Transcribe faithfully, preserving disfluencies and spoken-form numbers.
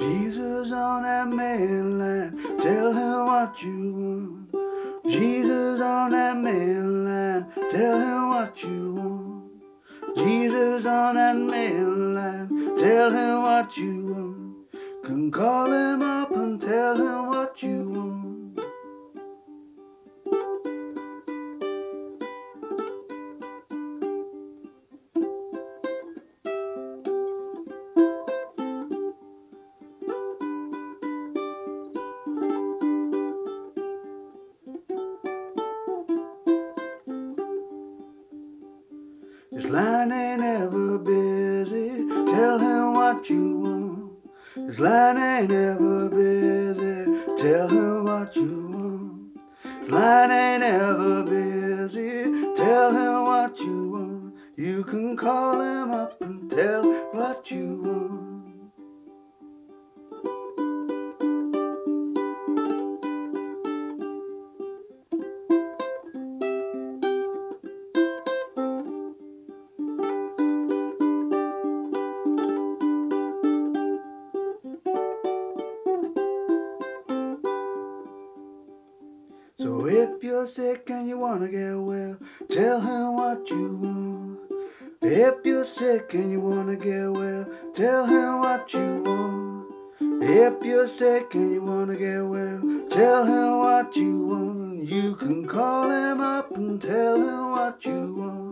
Jesus on that mainline, tell him what you want. Jesus on that mainline, tell him what you want. Jesus on that mainline, tell him what you want. Can call him up and tell him what you want. His line ain't ever busy, tell him what you want. His line ain't ever busy, tell him what you want. His line ain't ever busy, tell him what you want. You can call him up and tell what you want. So if you're sick and you wanna get well, tell him what you want. If you're sick and you wanna get well, tell him what you want. If you're sick and you wanna get well, tell him what you want. You can call him up and tell him what you want.